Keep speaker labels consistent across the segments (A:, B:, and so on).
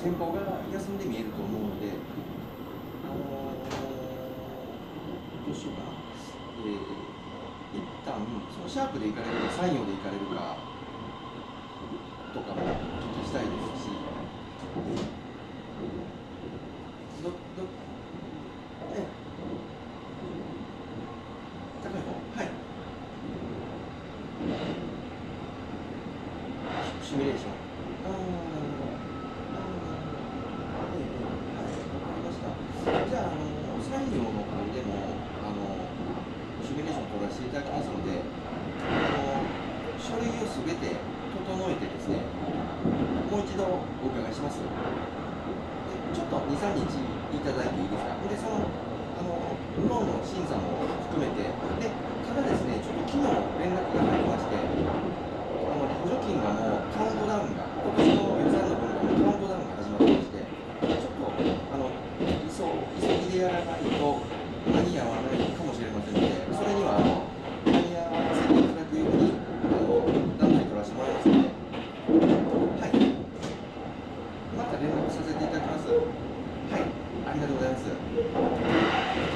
A: 前方が休んで見えると思うので、どうしようかな、一旦そのシャープで行かれるか、山陽で行かれるかとかもお聞きしたいですし、どどえ高い方、はい、シミュレーション。ああ、なるほど。はい、わかりました。じゃあ、産業の方でも、シミュレーションを取らせていただきますので、書類をすべて整えてですね、もう一度お伺いします。で、ちょっと2、3日いただいていいですか。で、脳の審査も含めて、で、ただですね、ちょっと昨日連絡が入りまして、補助金がもうカウントダウンが、今年の予算の分がもうカウントダウンが始まってまして、ちょっと急ぎでやらないと間に合わないかもしれませんので、それには間に合わせていただくように段取り取らせてもらいますので、はい、また連絡させていただきます。はい、ありがとうございます。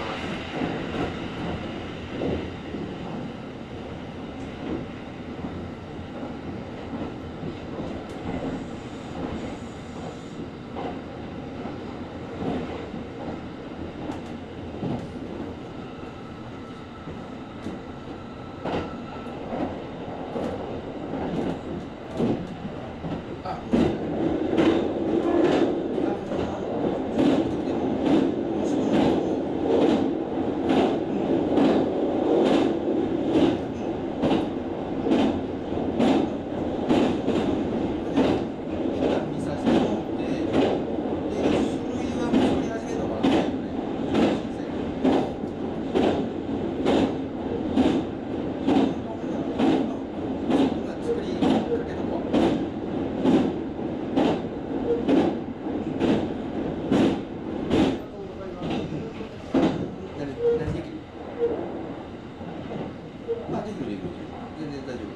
A: あ、見させてもらって、で、書類はもう作り始めるのが早いよね、先生。作りかけとこう。何できる？あ、できるできる。全然大丈夫。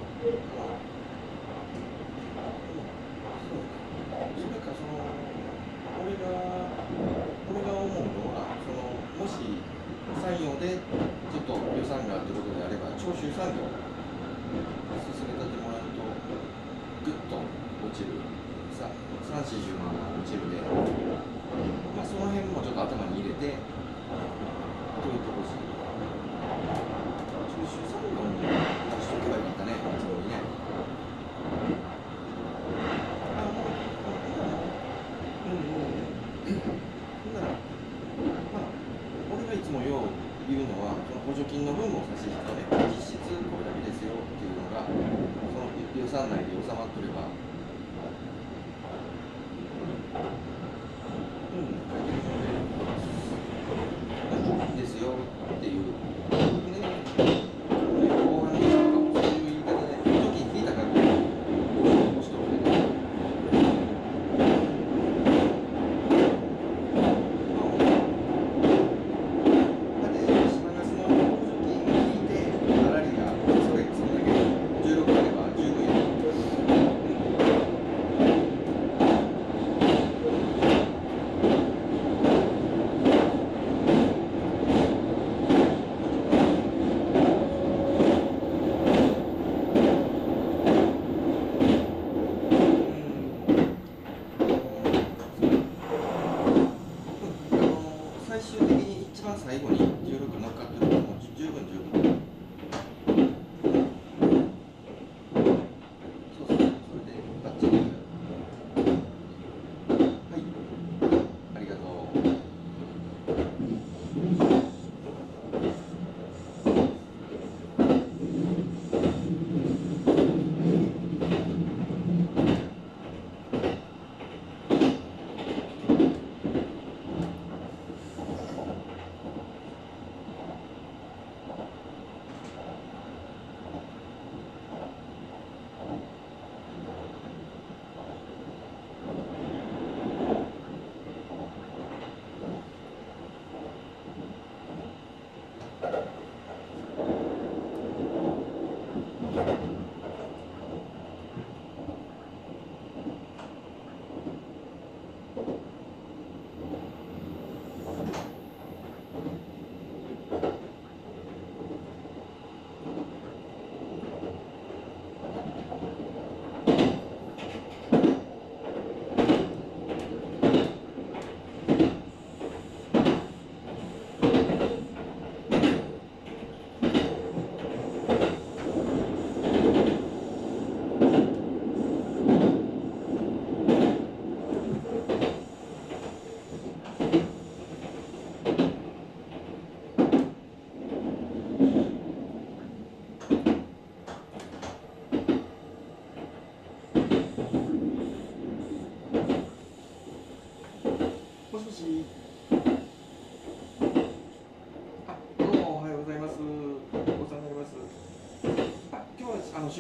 A: それか俺が思うのは、もし産業でちょっと予算があるということであれば、徴収産業進めたってもらうと、ぐっと落ちる、3、40万が落ちるで、まあ、その辺もちょっと頭に入れて、というところです。徴収産業に出しとけばよかったね、いつもにね。あ、もう、ほんなら、まあ、俺がいつもよう言うのは、その補助金の分を差し引くとね、実質これだけですよっていうのが、その予算内で収まっとれば、書いてるので、ですよっていう、ね、後半の人とかもそういう言い方で、補助金引いたから押しとるけど、だって島ガスの補助金引いて、粗利がそんだけ16あれば十分や。最終的に一番最後に16乗っかってるのも十分十分。そうそう、それでバッチリ。はい、ありがとう。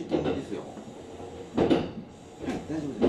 A: 実験ですよ。大丈夫です。